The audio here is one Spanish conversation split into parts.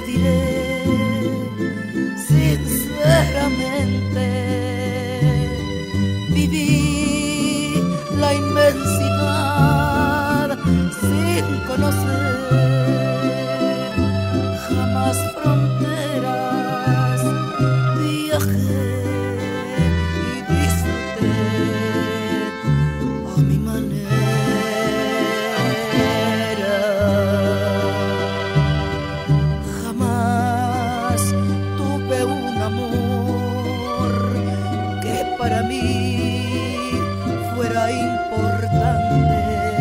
diré sinceramente, viví la inmensidad sin conocer jamás fronteras, viajé y disfruté a mi manera. Jamás tuve un amor que para mí fuera importante.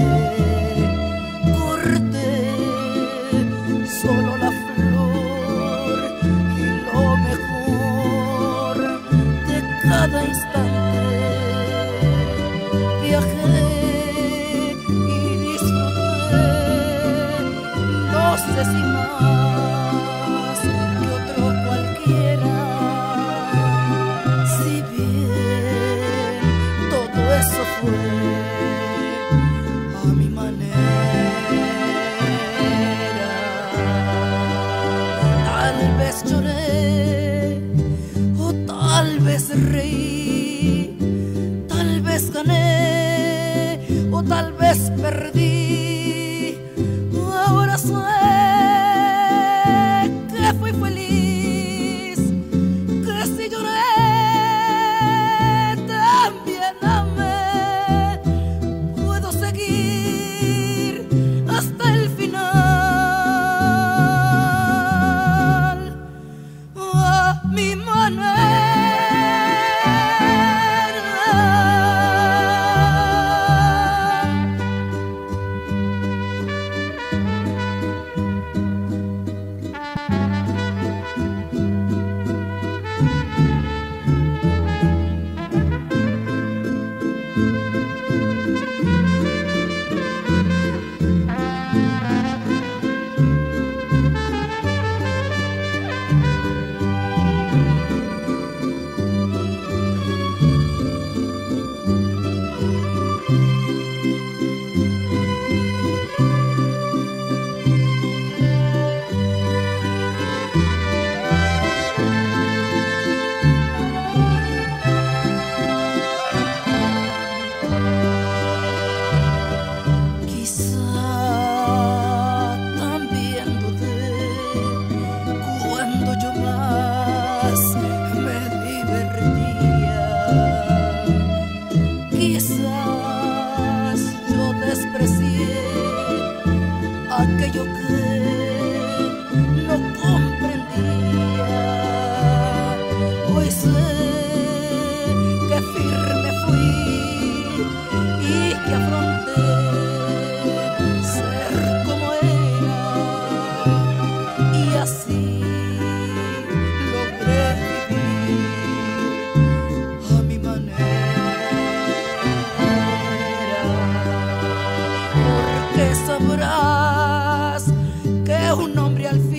Corté solo la flor y lo mejor de cada instante. Viajé y disfruté, no sé si más que otro cualquiera. Si bien todo eso fue a mi manera, tal vez lloré o tal vez reí, tal vez gané o tal vez perdí. Ahora sé que fui feliz, que si lloré también amé. Puedo seguir hasta el final a mi manera. Quizás yo desprecié aquello que no comprendía. Hoy sé que firme fui y que afronté ser como era, y así logré vivir a mi manera. Sabrás que un hombre al fin